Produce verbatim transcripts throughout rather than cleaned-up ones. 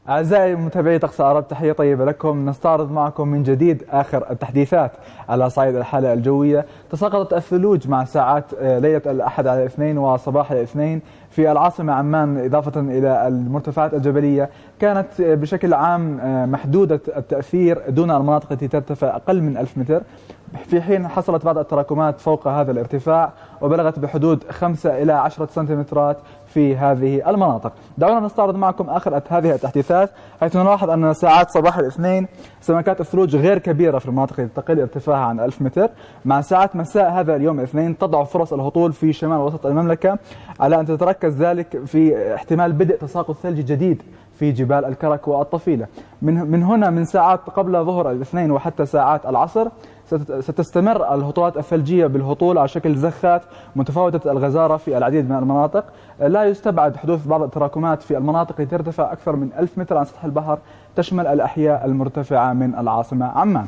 أعزائي متابعي طقس العرب، تحية طيبة لكم. نستعرض معكم من جديد آخر التحديثات على صعيد الحالة الجوية. تساقطت الثلوج مع ساعات ليلة الأحد على الاثنين وصباح الاثنين في العاصمة عمان، إضافة إلى المرتفعات الجبلية. كانت بشكل عام محدودة التأثير دون المناطق التي ترتفع أقل من ألف متر، في حين حصلت بعض التراكمات فوق هذا الارتفاع وبلغت بحدود خمسة إلى عشرة سنتيمترات في هذه المناطق. دعونا نستعرض معكم آخر هذه التحديثات، حيث نلاحظ أن ساعات صباح الاثنين سمكات الثلوج غير كبيرة في المناطق التي تقل ارتفاعها عن ألف متر. مع ساعات مساء هذا اليوم الاثنين تضعف فرص الهطول في شمال وسط المملكة، على أن تتركز ذلك في احتمال بدء تساقط ثلجي جديد في جبال الكرك والطفيلة. من من هنا من ساعات قبل ظهر الاثنين وحتى ساعات العصر ستستمر الهطولات الثلجية بالهطول على شكل زخات متفاوتة الغزارة في العديد من المناطق. لا يستبعد حدوث بعض التراكمات في المناطق التي ترتفع أكثر من ألف متر عن سطح البحر، تشمل الأحياء المرتفعة من العاصمة عمان.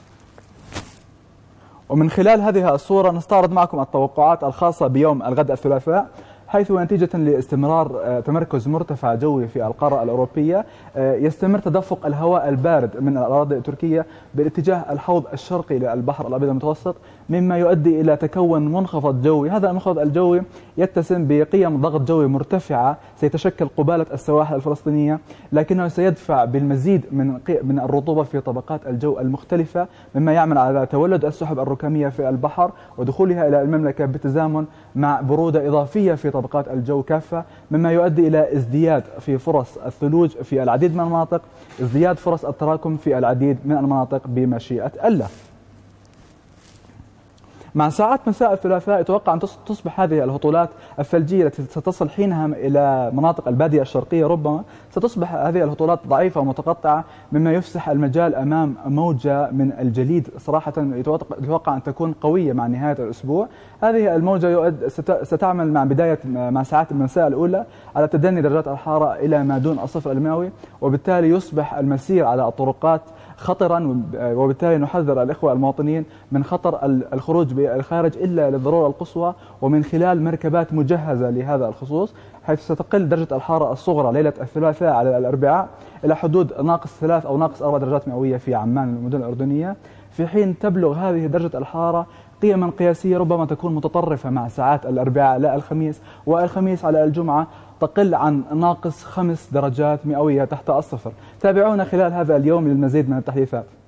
ومن خلال هذه الصورة نستعرض معكم التوقعات الخاصة بيوم الغد الثلاثاء، حيث نتيجة لاستمرار تمركز مرتفع جوي في القارة الأوروبية يستمر تدفق الهواء البارد من الأراضي التركية باتجاه الحوض الشرقي للبحر الأبيض المتوسط، مما يؤدي إلى تكون منخفض جوي. هذا المنخفض الجوي يتسم بقيم ضغط جوي مرتفعة سيتشكل قبالة السواحل الفلسطينية، لكنه سيدفع بالمزيد من من الرطوبة في طبقات الجو المختلفة، مما يعمل على تولد السحب الركامية في البحر ودخولها إلى المملكة بالتزامن مع برودة إضافية في طبقات الجو كافة، مما يؤدي إلى ازدياد في فرص الثلوج في العديد من المناطق، ازدياد فرص التراكم في العديد من المناطق بمشيئة الله. مع ساعات مساء الثلاثاء يتوقع أن تصبح هذه الهطولات الثلجية التي ستصل حينها إلى مناطق البادية الشرقية، ربما ستصبح هذه الهطولات ضعيفة ومتقطعة، مما يفسح المجال أمام موجة من الجليد صراحة يتوقع أن تكون قوية مع نهاية الأسبوع. هذه الموجة يؤد ستعمل مع بداية مع ساعات المساء الأولى على تدني درجات الحرارة إلى ما دون الصفر المئوي، وبالتالي يصبح المسير على الطرقات خطرا، وبالتالي نحذر الإخوة المواطنين من خطر الخروج بالخارج إلا للضرورة القصوى ومن خلال مركبات مجهزة لهذا الخصوص، حيث ستقل درجة الحرارة الصغرى ليلة الثلاثاء على الأربعاء إلى حدود ناقص ثلاث أو ناقص أربع درجات مئوية في عمان المدن الأردنية، في حين تبلغ هذه درجة الحرارة قيما قياسية ربما تكون متطرفة مع ساعات الأربعاء لا الخميس، والخميس على الجمعة تقل عن ناقص خمس درجات مئوية تحت الصفر. تابعونا خلال هذا اليوم للمزيد من التحديثات.